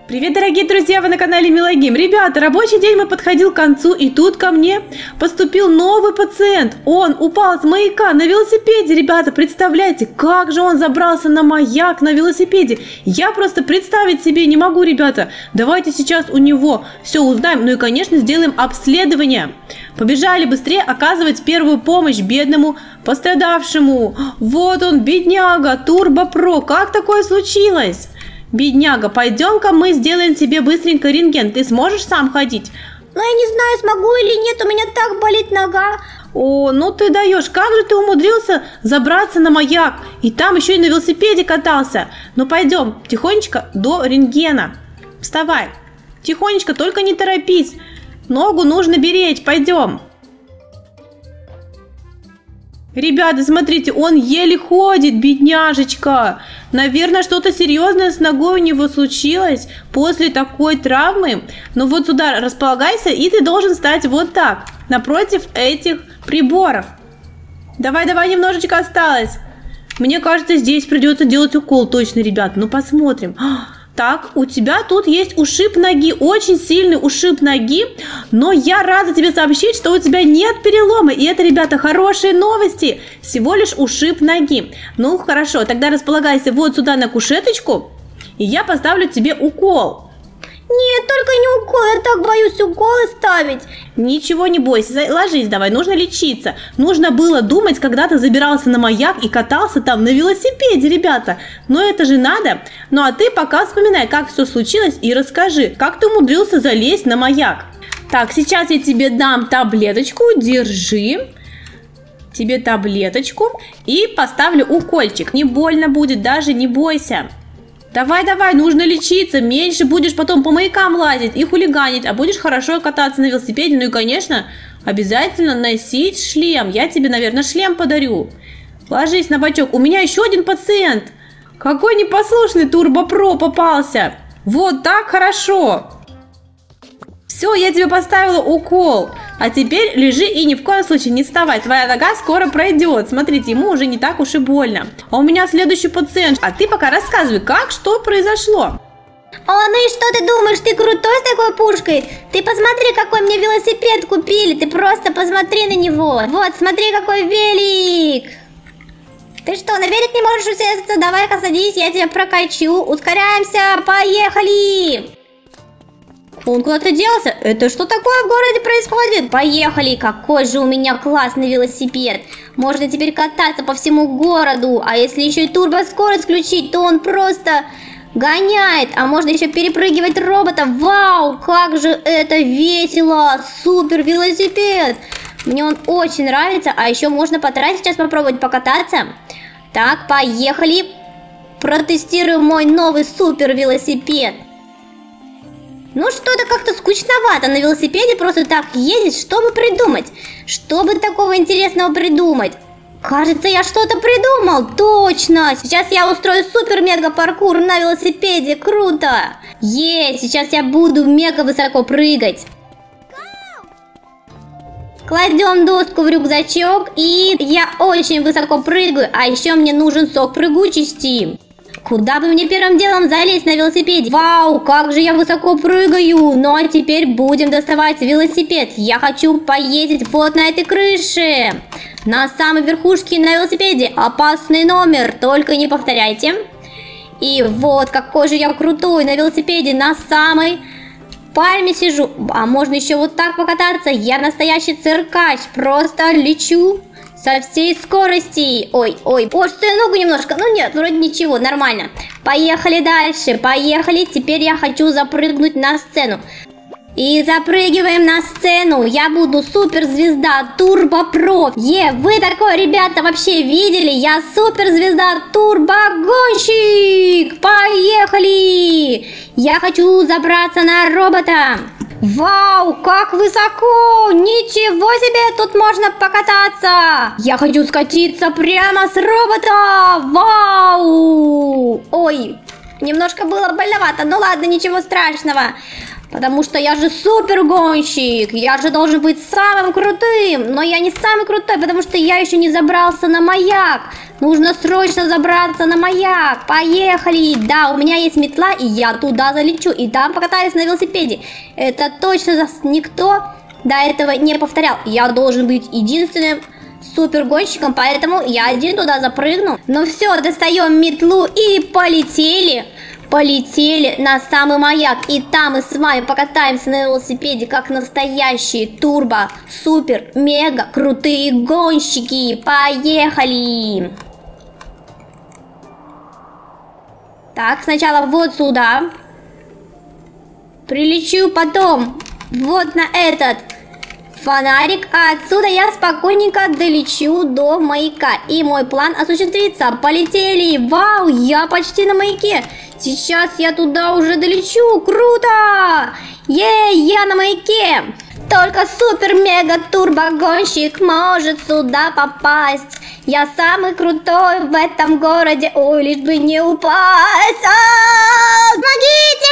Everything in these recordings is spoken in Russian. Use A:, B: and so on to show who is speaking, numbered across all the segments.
A: Привет, дорогие друзья, вы на канале Милогейм. Ребята, рабочий день мой подходил к концу, и тут ко мне поступил новый пациент. Он упал с маяка на велосипеде. Ребята, представляете, как же он забрался на маяк на велосипеде. Я просто представить себе не могу, ребята. Давайте сейчас у него все узнаем, ну и, конечно, сделаем обследование. Побежали быстрее оказывать первую помощь бедному пострадавшему. Вот он, бедняга, Турбо Про. Как такое случилось? Бедняга, пойдем-ка мы сделаем тебе быстренько рентген. Ты сможешь сам ходить?
B: Ну, я не знаю, смогу или нет, у меня так болит нога.
A: О, ну ты даешь, как же ты умудрился забраться на маяк? И там еще и на велосипеде катался. Ну пойдем, тихонечко до рентгена. Вставай, тихонечко, только не торопись. Ногу нужно беречь, пойдем. Ребята, смотрите, он еле ходит, бедняжечка. Наверное, что-то серьезное с ногой у него случилось после такой травмы. Ну вот сюда располагайся, и ты должен стать вот так, напротив этих приборов. Давай, немножечко осталось. Мне кажется, здесь придется делать укол точно, ребят. Ну посмотрим. Так, у тебя тут есть ушиб ноги, очень сильный ушиб ноги, но я рада тебе сообщить, что у тебя нет перелома, и это, ребята, хорошие новости, всего лишь ушиб ноги. Ну, хорошо, тогда располагайся вот сюда на кушеточку, и я поставлю тебе укол.
B: Нет, только не укол, я так боюсь уколы ставить.
A: Ничего не бойся, ложись давай, нужно лечиться. Нужно было думать, когда ты забирался на маяк и катался там на велосипеде, ребята. Но это же надо. Ну а ты пока вспоминай, как все случилось, и расскажи, как ты умудрился залезть на маяк. Так, сейчас я тебе дам таблеточку, держи. Тебе таблеточку и поставлю укольчик. Не больно будет, даже не бойся. Давай, нужно лечиться, меньше будешь потом по маякам лазить и хулиганить, а будешь хорошо кататься на велосипеде. Ну и, конечно, обязательно носить шлем. Я тебе, наверное, шлем подарю. Ложись на бочок. У меня еще один пациент. Какой непослушный Турбо Про попался. Вот так хорошо. Все, я тебе поставила укол. А теперь лежи и ни в коем случае не вставай. Твоя нога скоро пройдет. Смотрите, ему уже не так уж и больно. А у меня следующий пациент. А ты пока рассказывай, как, что произошло.
B: О, ну и что ты думаешь, ты крутой с такой пушкой? Ты посмотри, какой мне велосипед купили. Ты просто посмотри на него. Вот, смотри, какой велик. Ты что, на велик не можешь усесться? Давай-ка садись, я тебя прокачу. Ускоряемся, поехали. Он куда-то делся? Это что такое в городе происходит? Поехали! Какой же у меня классный велосипед! Можно теперь кататься по всему городу. А если еще и турбоскорость включить, то он просто гоняет. А можно еще перепрыгивать робота. Вау! Как же это весело! Супер велосипед! Мне он очень нравится. А еще можно потратить сейчас попробовать покататься. Так, поехали! Протестируем мой новый супер велосипед. Ну что-то как-то скучновато на велосипеде просто так ездить. Что бы придумать? Что бы такого интересного придумать? Кажется, я что-то придумал. Точно! Сейчас я устрою супер-мега-паркур на велосипеде. Круто! Сейчас я буду мега высоко прыгать. Кладем доску в рюкзачок. И я очень высоко прыгаю. А еще мне нужен сок прыгучести. Куда бы мне первым делом залезть на велосипеде? Вау, как же я высоко прыгаю! Ну а теперь будем доставать велосипед. Я хочу поездить вот на этой крыше. На самой верхушке на велосипеде. Опасный номер, только не повторяйте. И вот какой же я крутой на велосипеде. На самой пальме сижу. А можно еще вот так покататься. Я настоящий циркач. Просто лечу со всей скорости. Ой, что я ногу немножко. Ну нет, вроде ничего, нормально. Поехали дальше, поехали. Теперь я хочу запрыгнуть на сцену. И запрыгиваем на сцену. Я буду суперзвезда Турбо Про. Вы такое, ребята, вообще видели? Я суперзвезда Турбогонщик. Поехали! Я хочу забраться на робота. Вау, как высоко! Ничего себе, тут можно покататься! Я хочу скатиться прямо с робота! Вау! Ой, немножко было больновато, но ладно, ничего страшного. Потому что я же супер гонщик, я же должен быть самым крутым. Но я не самый крутой, потому что я еще не забрался на маяк. Нужно срочно забраться на маяк. Поехали. Да, у меня есть метла, и я туда залечу. И там покатаюсь на велосипеде. Это точно никто до этого не повторял. Я должен быть единственным супергонщиком, поэтому я один туда запрыгну. Ну все, достаем метлу и полетели. Полетели на самый маяк. И там мы с вами покатаемся на велосипеде, как настоящие турбо, супер, мега крутые гонщики. Поехали! Так, сначала вот сюда. Прилечу потом вот на этот фонарик, а отсюда я спокойненько долечу до маяка. И мой план осуществится. Полетели! Вау, я почти на маяке. Сейчас я туда уже долечу. Круто! Я на маяке. Только супер-мега-турбо-гонщик может сюда попасть. Я самый крутой в этом городе. Ой, лишь бы не упасть. Помогите!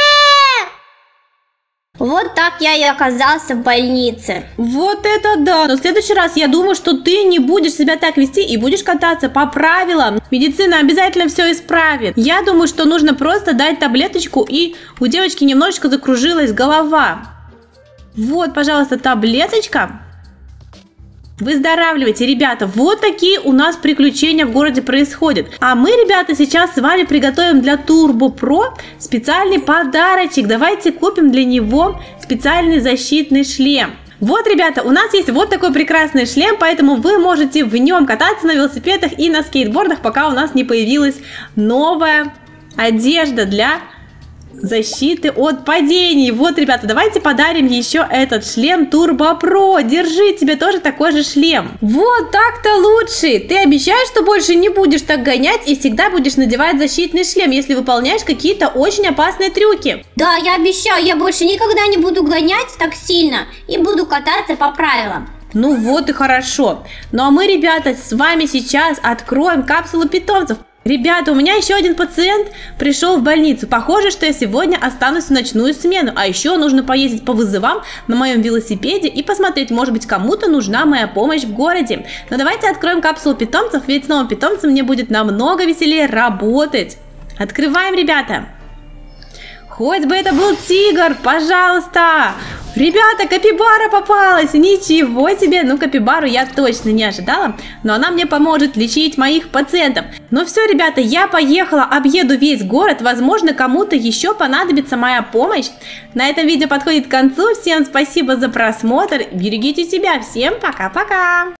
B: Вот так я и оказался в больнице.
A: Вот это да! Но в следующий раз я думаю, что ты не будешь себя так вести и будешь кататься по правилам. Медицина обязательно все исправит. Я думаю, что нужно просто дать таблеточку, и у девочки немножечко закружилась голова. Вот, пожалуйста, таблеточка. Выздоравливайте, ребята. Вот такие у нас приключения в городе происходят. А мы, ребята, сейчас с вами приготовим для Turbo Pro специальный подарочек. Давайте купим для него специальный защитный шлем. Вот, ребята, у нас есть вот такой прекрасный шлем, поэтому вы можете в нем кататься на велосипедах и на скейтбордах, пока у нас не появилась новая одежда для защиты от падений. Вот, ребята, давайте подарим еще этот шлем Turbo Pro. Держи, тебе тоже такой же шлем. Вот так-то лучше. Ты обещаешь, что больше не будешь так гонять и всегда будешь надевать защитный шлем, если выполняешь какие-то очень опасные трюки?
B: Да, я обещаю, я больше никогда не буду гонять так сильно и буду кататься по правилам.
A: Ну вот и хорошо. Ну а мы, ребята, с вами сейчас откроем капсулу питомцев. Ребята, у меня еще один пациент пришел в больницу. Похоже, что я сегодня останусь в ночную смену. А еще нужно поездить по вызовам на моем велосипеде и посмотреть, может быть, кому-то нужна моя помощь в городе. Но давайте откроем капсулу питомцев, ведь с новым питомцем мне будет намного веселее работать. Открываем, ребята. Хоть бы это был тигр, пожалуйста. Ребята, капибара попалась. Ничего себе. Ну, капибару я точно не ожидала. Но она мне поможет лечить моих пациентов. Ну все, ребята, я поехала, объеду весь город. Возможно, кому-то еще понадобится моя помощь. На этом видео подходит к концу. Всем спасибо за просмотр. Берегите себя. Всем пока-пока.